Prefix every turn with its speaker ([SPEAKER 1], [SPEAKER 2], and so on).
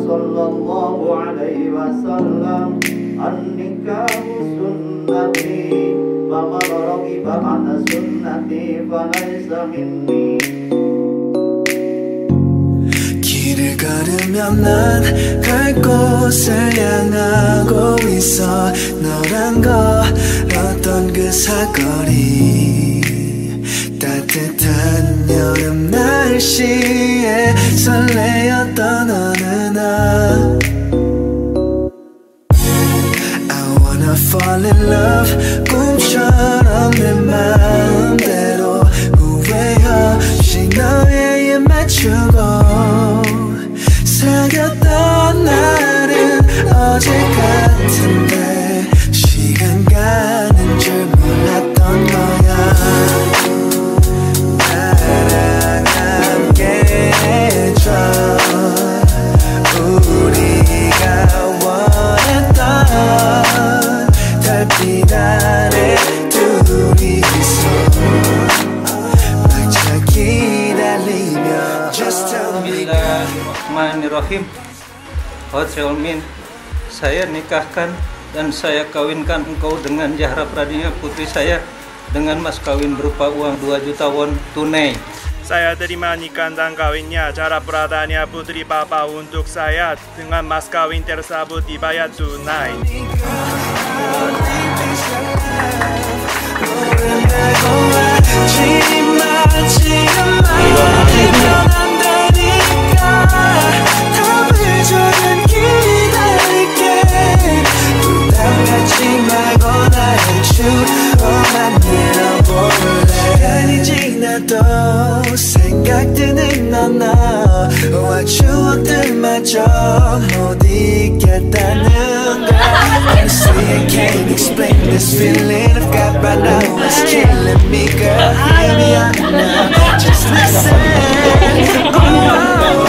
[SPEAKER 1] sallallahu alaihi wasallam, an-nikahu sunnati, faman raghiba an sunnati falaysa minni.
[SPEAKER 2] 길을 걸으면 난 갈 곳을 향하고 있어. 너란 걸었던 그 사거리, 따뜻한 여름 날씨에 설레었던 어느 날. I wanna fall in love, 꿈처럼 내 마음대로 후회 없이 너의 입 맞추고. 사귀었던 날은 어제 같은데 시간 가는 줄 몰랐던 거야. 나랑 함께 해줘. 우리가 원했던 달빛 아래 둘이서 막차 기다리며. Just tell me.
[SPEAKER 3] Bismillahirrahmanirrahim. Oh Cheolmin, saya nikahkan dan saya kawinkan engkau dengan Zahra Pradinya, putri saya, dengan mas kawin berupa uang 2 juta won tunai.
[SPEAKER 4] Saya terima nikah dan kawinnya Zahra Pradanya, putri Papa, untuk saya dengan mas kawin tersebut dibayar tunai. 시간이 지나도 생각드는 너와 추억들마저 못 잊겠다는 걸. Honestly, I can't explain this feeling I've got right now. It's killing me, girl. Hear me out now. Just listen. Oh.